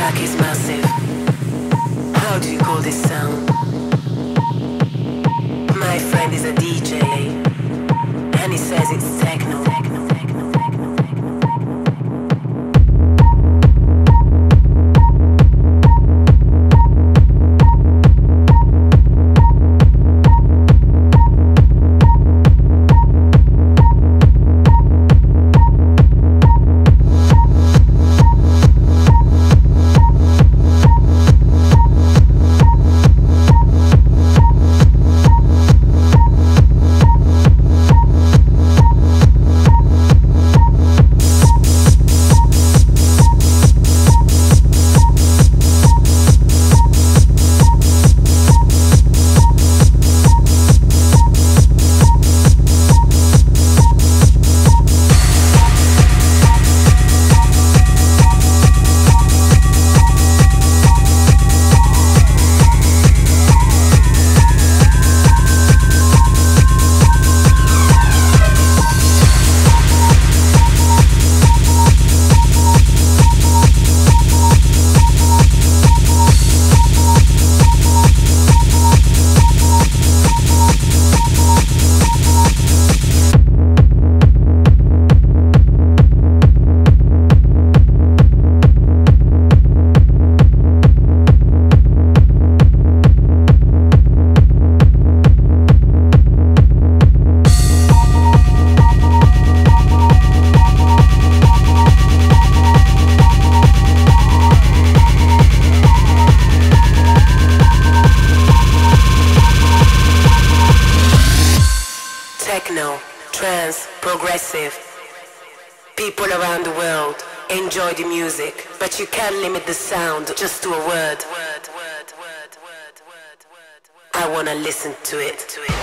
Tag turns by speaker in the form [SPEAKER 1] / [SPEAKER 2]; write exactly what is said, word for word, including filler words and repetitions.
[SPEAKER 1] track is massive. How do you call this sound? My friend is a D J, and he says it's techno. People around the world enjoy the music, but you can't limit the sound just to a word. I wanna listen to it.